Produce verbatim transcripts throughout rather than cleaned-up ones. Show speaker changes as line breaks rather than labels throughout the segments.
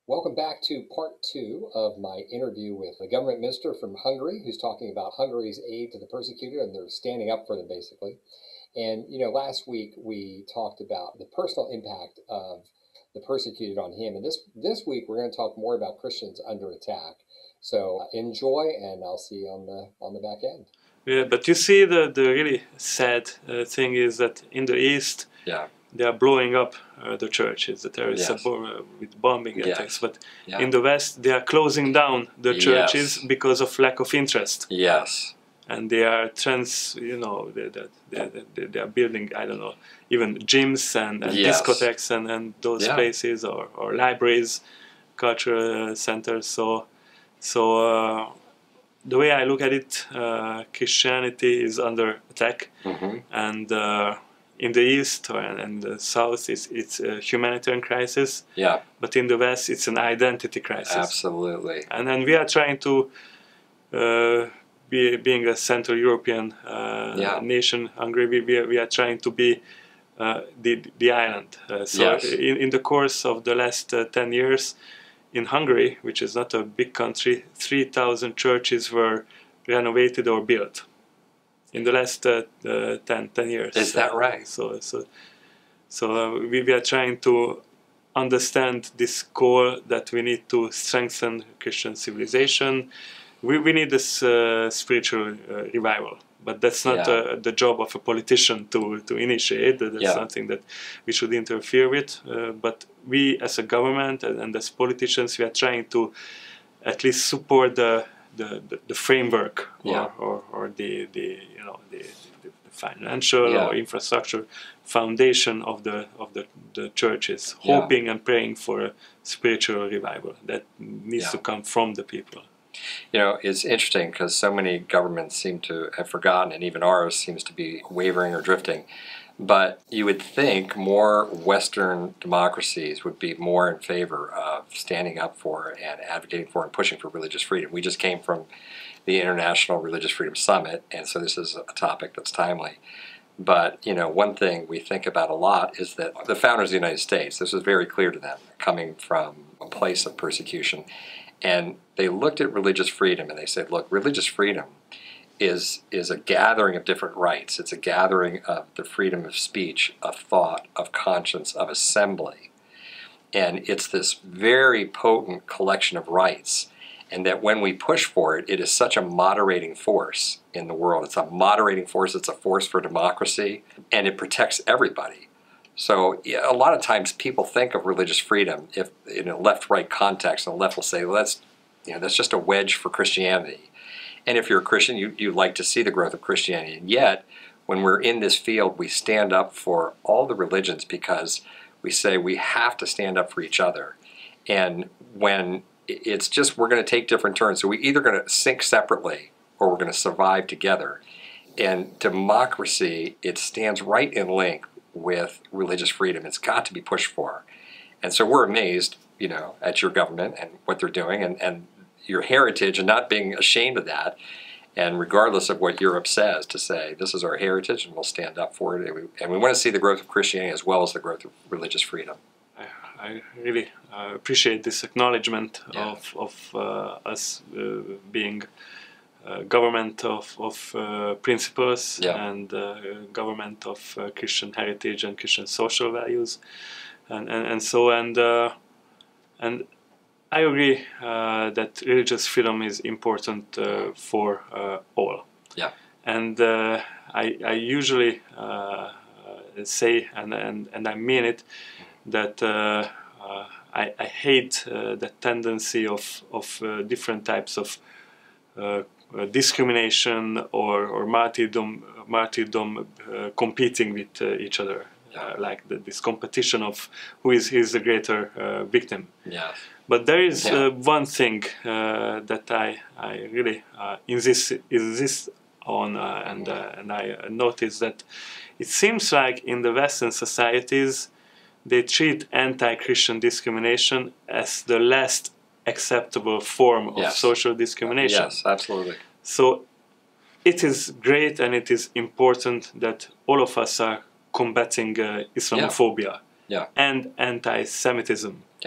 Welcome back to part two of my interview with a government minister from Hungary who's talking about Hungary's aid to the persecuted, and they're standing up for them basically. And, you know, last week we talked about the personal impact of the persecuted on him. And this, this week we're going to talk more about Christians under attack. So enjoy, and I'll see you on the, on the back end.
Yeah, but you see, the, the really sad uh, thing is that in the East,
yeah.
they are blowing up uh, the churches, that there is
Yes.
a, uh, with bombing
Yes.
attacks. But
yeah.
in the West, they are closing down the churches
yes.
because of lack of interest.
Yes.
And they are trans, you know, they, they, they, they, they are building, I don't know, even gyms and, and
yes.
discotheques and, and those
yeah.
places, or, or libraries, cultural centers. So, so uh, the way I look at it, uh, Christianity is under attack,
mm-hmm.
and uh, in the East or and the South, it's, it's a humanitarian crisis.
Yeah.
But in the West, it's an identity crisis.
Absolutely.
And then we are trying to, uh, be, being a Central European uh,
yeah.
nation, Hungary, we, we, are, we are trying to be uh, the, the island. Uh, so
yes.
in, in the course of the last uh, ten years, in Hungary, which is not a big country, three thousand churches were renovated or built in the last uh, uh, ten, ten years.
Is that right?
So, so, so uh, we, we are trying to understand this call that we need to strengthen Christian civilization. We, we need this uh, spiritual uh, revival. But that's not
yeah.
uh, the job of a politician to, to initiate. That's
yeah.
something that we should interfere with. Uh, but we, as a government and, and as politicians, we are trying to at least support the the, the, the framework or,
yeah.
or, or the, the you know the, the, the financial
yeah.
or infrastructure foundation of the of the, the churches,
yeah.
hoping and praying for a spiritual revival that needs
yeah.
to come from the people.
You know, it's interesting because so many governments seem to have forgotten, and even ours seems to be wavering or drifting. But you would think more Western democracies would be more in favor of standing up for and advocating for and pushing for religious freedom. We just came from the International Religious Freedom Summit, and so this is a topic that's timely. But, you know, one thing we think about a lot is that the founders of the United States, this was very clear to them, coming from a place of persecution. And they looked at religious freedom and they said, look, religious freedom is is a gathering of different rights. It's a gathering of the freedom of speech, of thought, of conscience, of assembly. And it's this very potent collection of rights. And that when we push for it, it is such a moderating force in the world. It's a moderating force. It's a force for democracy. And it protects everybody. So yeah, a lot of times people think of religious freedom if in a left-right context, and the left will say, well, that's, you know, that's just a wedge for Christianity. And if you're a Christian, you, you like to see the growth of Christianity. And yet, when we're in this field, we stand up for all the religions because we say we have to stand up for each other. And when it's just we're going to take different turns, so we're either going to sink separately or we're going to survive together. And democracy, it stands right in link with religious freedom. It's got to be pushed for. And so we're amazed, you know, at your government and what they're doing and, and your heritage and not being ashamed of that. And regardless of what Europe says, to say this is our heritage and we'll stand up for it. And we, and we want to see the growth of Christianity as well as the growth of religious freedom.
I, I really uh, appreciate this acknowledgement
yeah.
of, of uh, us uh, being Uh, government of, of uh, principles
yeah.
and uh, government of uh, Christian heritage and Christian social values, and and, and so and uh, and I agree uh, that religious freedom is important uh, for uh, all.
Yeah.
And uh, I I usually uh, say and, and and I mean it that uh, uh, I I hate uh, the tendency of of uh, different types of uh, Uh, discrimination or, or martyrdom, martyrdom uh, competing with uh, each other,
yeah.
uh, like the, this competition of who is, who is the greater uh, victim.
Yeah.
But there is
yeah.
uh, one thing uh, that I, I really uh, insist, insist on, uh, and, uh, and I notice that it seems like in the Western societies they treat anti-Christian discrimination as the last acceptable form of
yes.
social discrimination.
Yes, absolutely.
So it is great and it is important that all of us are combating uh, Islamophobia
yeah. Yeah.
and anti-Semitism.
Yeah.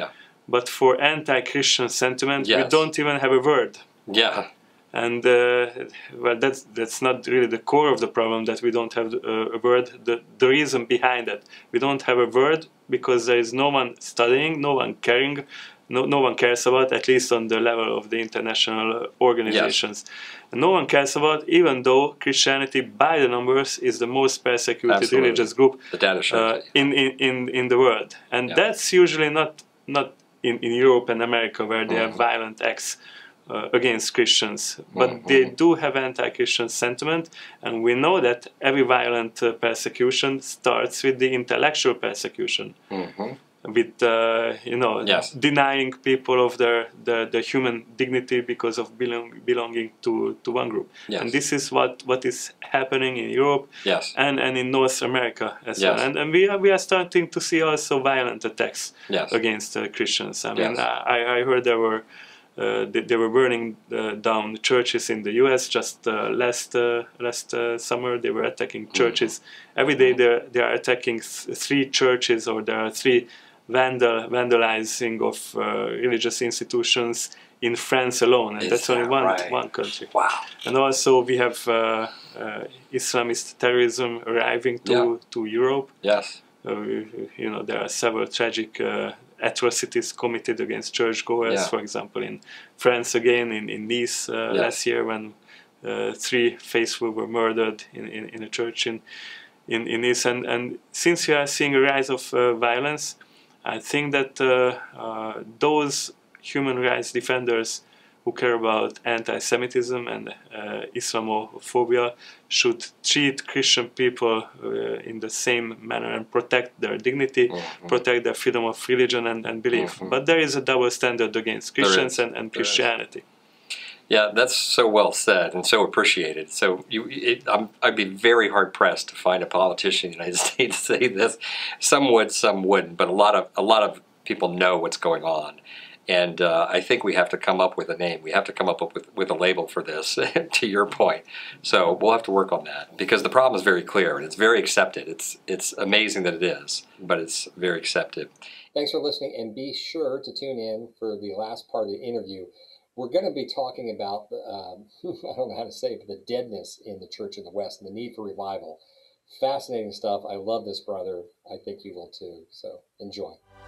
but for anti-Christian sentiment,
yes.
we don't even have a word.
Yeah.
And uh, well, that's that's not really the core of the problem, that we don't have uh, a word. The, the reason behind that, we don't have a word because there is no one studying, no one caring, no, no one cares about, at least on the level of the international organizations. Yes. No one cares about, even though Christianity by the numbers is the most persecuted Absolutely. religious group
the data shows
uh, in, in, in, in the world. And yeah. that's usually not, not in, in Europe and America, where they mm-hmm. have violent acts Uh, against Christians, but mm-hmm. they do have anti-Christian sentiment, and we know that every violent uh, persecution starts with the intellectual persecution, mm-hmm. with uh, you know
yes.
denying people of their, their their human dignity because of belong, belonging to, to one group.
Yes.
And this is what, what is happening in Europe
yes.
and, and in North America as
yes.
well. And, and we are we are starting to see also violent attacks
yes.
against uh, Christians. I mean,
yes.
I, I heard there were Uh, they, they were burning uh, down churches in the U S just uh, last uh, last uh, summer. They were attacking churches. Mm-hmm. Every day they they are attacking th- three churches, or there are three vandal vandalizing of uh, religious institutions in France alone, and
Is
that's only
that
one
right?
one country.
Wow!
And also we have uh, uh, Islamist terrorism arriving to
yeah.
to Europe.
Yes.
Uh, you know, there are several tragic Uh, atrocities committed against churchgoers,
yeah.
for example, in France again, in, in Nice uh,
yes.
last year, when uh, three faithful were murdered in, in, in a church in, in, in Nice. And, and since we are seeing a rise of uh, violence, I think that uh, uh, those human rights defenders who care about anti-Semitism and uh, Islamophobia should treat Christian people uh, in the same manner and protect their dignity, mm-hmm. protect their freedom of religion and, and belief. Mm-hmm. But there is a double standard against Christians and, and Christianity.
Yeah, that's so well said and so appreciated. So you, it, I'm, I'd be very hard pressed to find a politician in the United States say this. Some would, some wouldn't, but a lot of a lot of people know what's going on. And uh, I think we have to come up with a name. We have to come up with, with a label for this, to your point. So we'll have to work on that, because the problem is very clear and it's very accepted. It's it's amazing that it is, but it's very accepted.
Thanks for listening, and be sure to tune in for the last part of the interview. We're going to be talking about, um, I don't know how to say it, but the deadness in the Church of the West and the need for revival. Fascinating stuff. I love this, brother. I think you will too. So enjoy.